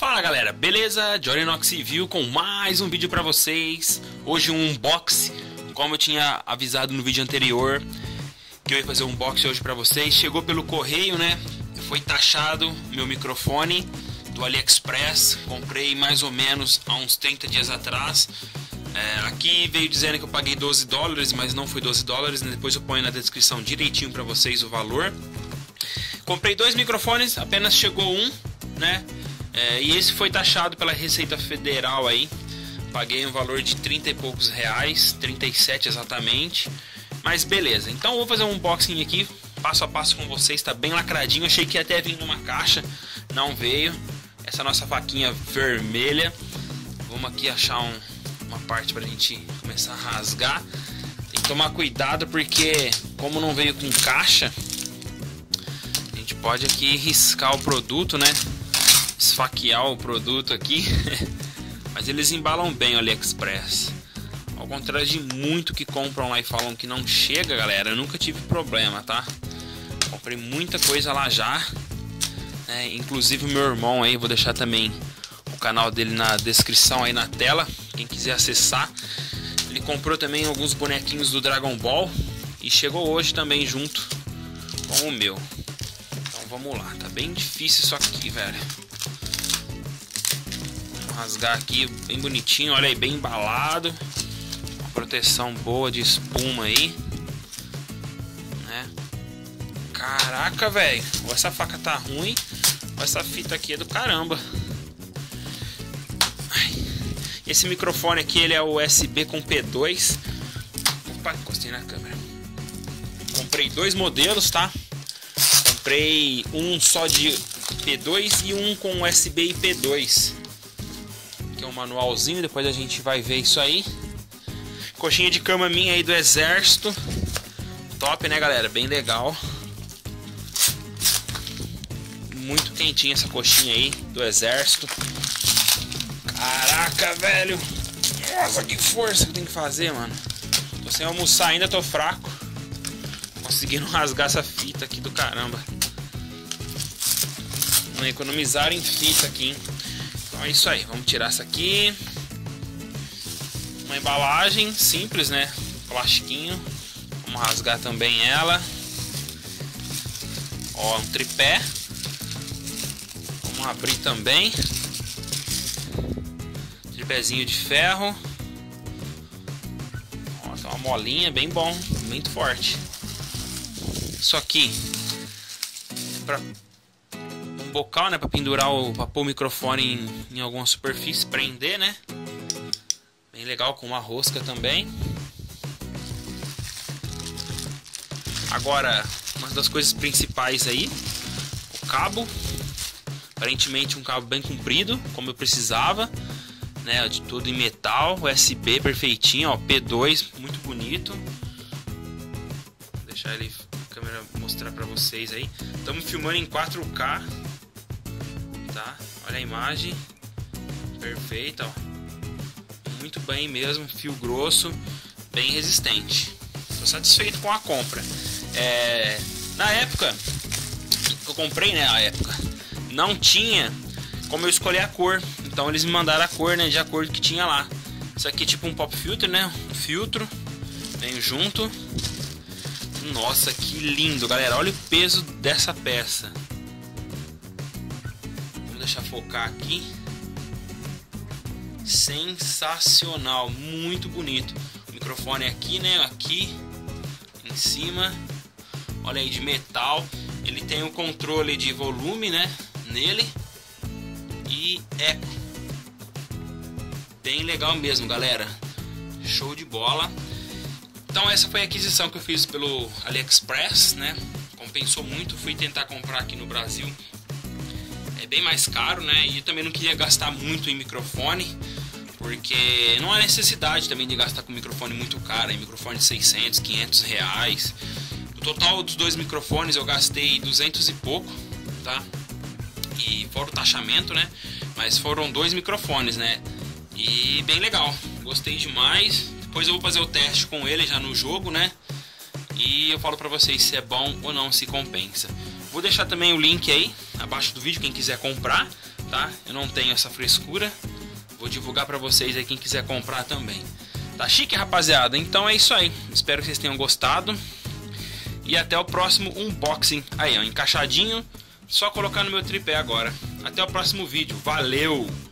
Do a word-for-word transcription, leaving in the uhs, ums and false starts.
Fala galera, beleza? Johnny Knox Civil com mais um vídeo pra vocês. Hoje um unboxing, como eu tinha avisado no vídeo anterior que eu ia fazer um unboxing hoje pra vocês. Chegou pelo correio, né? Foi taxado meu microfone do AliExpress. Comprei mais ou menos há uns trinta dias atrás. É, aqui veio dizendo que eu paguei doze dólares, mas não foi doze dólares, né? Depois eu ponho na descrição direitinho pra vocês o valor. Comprei dois microfones, apenas chegou um, né? É, e esse foi taxado pela Receita Federal aí. Paguei um valor de trinta e poucos reais, trinta e sete exatamente. Mas beleza, então eu vou fazer um unboxing aqui, passo a passo com vocês, tá bem lacradinho. Achei que ia até vir numa caixa, não veio. Essa nossa faquinha vermelha. Vamos aqui achar um, uma parte pra gente começar a rasgar. Tem que tomar cuidado porque como não veio com caixa, a gente pode aqui riscar o produto, né? Esfaquear o produto aqui. Mas eles embalam bem o AliExpress. Ao contrário de muito que compram lá e falam que não chega, galera, eu nunca tive problema, tá? Comprei muita coisa lá já, é, inclusive o meu irmão aí, vou deixar também o canal dele na descrição aí na tela, quem quiser acessar. Ele comprou também alguns bonequinhos do Dragon Ball e chegou hoje também junto com o meu. Então vamos lá, tá bem difícil isso aqui, velho. Rasgar aqui bem bonitinho, olha aí, bem embalado, uma proteção boa de espuma aí, né? Caraca, velho, ou essa faca tá ruim ou essa fita aqui é do caramba. Ai. Esse microfone aqui, ele é o U S B com P dois. Opa, encostei na câmera. Comprei dois modelos, tá? Comprei um só de P dois e um com U S B e P dois. Aqui é um manualzinho, depois a gente vai ver isso aí. Coxinha de cama minha aí do exército. Top, né, galera? Bem legal. Muito quentinha essa coxinha aí do exército. Caraca, velho. Nossa, que força que eu tenho que fazer, mano. Tô sem almoçar ainda, tô fraco. Conseguindo rasgar essa fita aqui do caramba. Vamos economizar em fita aqui, hein? Então é isso aí, vamos tirar essa aqui. Uma embalagem simples, né? Plastiquinho. Vamos rasgar também ela. Ó, um tripé. Vamos abrir também. Tripézinho de ferro. Ó, tem uma molinha, bem bom, muito forte. Isso aqui é pra um bocal, né, para pendurar o, pra pôr o microfone em, em alguma superfície, prender, né? Bem legal, com uma rosca também. Agora, uma das coisas principais aí, o cabo. Aparentemente um cabo bem comprido, como eu precisava, né? De tudo em metal, U S B perfeitinho, ó, P dois, muito bonito. Vou deixar ele, a câmera mostrar para vocês aí. Estamos filmando em quatro K. Tá? Olha a imagem perfeita, ó. Muito bem mesmo, fio grosso, bem resistente. Estou satisfeito com a compra. É, na época que eu comprei, né, a época não tinha como eu escolher a cor, então eles me mandaram a cor, né, de acordo com que tinha lá. Isso aqui é tipo um pop filter, né, um filtro, vem junto. Nossa, que lindo, galera, olha o peso dessa peça. Deixa eu focar aqui. Sensacional, muito bonito. O microfone aqui, né? Aqui em cima. Olha aí, de metal. Ele tem o controle de volume, né? Nele. E eco. Bem legal mesmo, galera. Show de bola. Então essa foi a aquisição que eu fiz pelo AliExpress, né? Compensou muito. Fui tentar comprar aqui no Brasil. É bem mais caro, né? E eu também não queria gastar muito em microfone, porque não há necessidade também de gastar com microfone muito caro, em microfone de seiscentos, quinhentos reais. No total dos dois microfones eu gastei duzentos e pouco, tá? E fora o taxamento, né? Mas foram dois microfones, né? E bem legal, gostei demais. Depois eu vou fazer o teste com ele já no jogo, né? E eu falo pra vocês se é bom ou não, se compensa. Vou deixar também o link aí abaixo do vídeo, quem quiser comprar. tá? Eu não tenho essa frescura. Vou divulgar pra vocês aí quem quiser comprar também. Tá chique, rapaziada? Então é isso aí. Espero que vocês tenham gostado. E até o próximo unboxing. Aí, ó, encaixadinho. Só colocar no meu tripé agora. Até o próximo vídeo. Valeu!